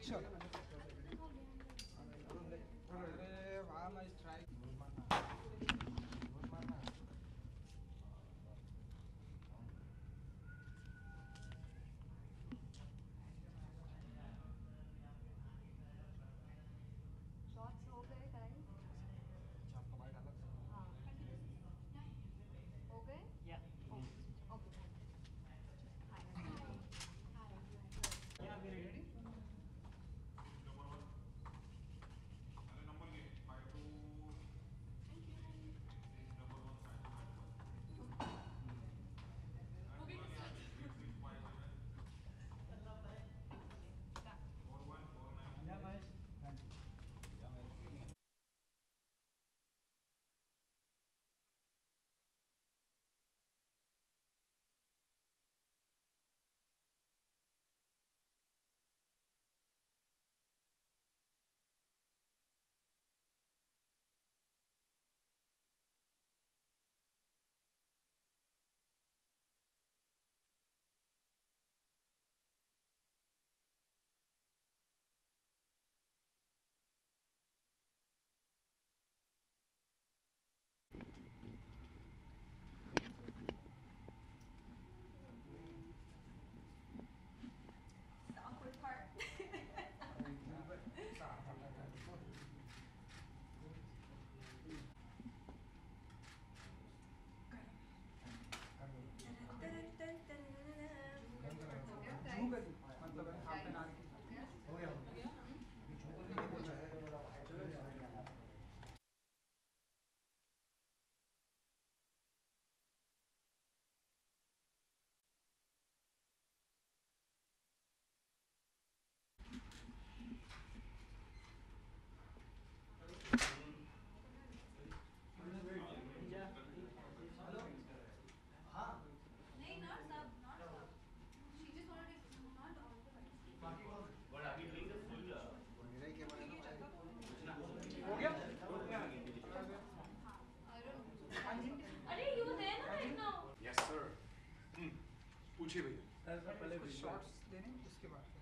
Sure. अरे वाह nice try. Shots हो गए गाइस. आपका बाइट अलग से. हाँ हो गए. Okay Yeah, we ready? Yeah, nice. Thank you. awkward part. मतलब हाफ एन आवर की. हो गया. नहीं not sub not sub. She just wanted to not all the rice. हो गया. I don't know. अरे you were there ना right now. Yes sir. पूछिए भैया. पहले शॉट्स देने उसके बाद.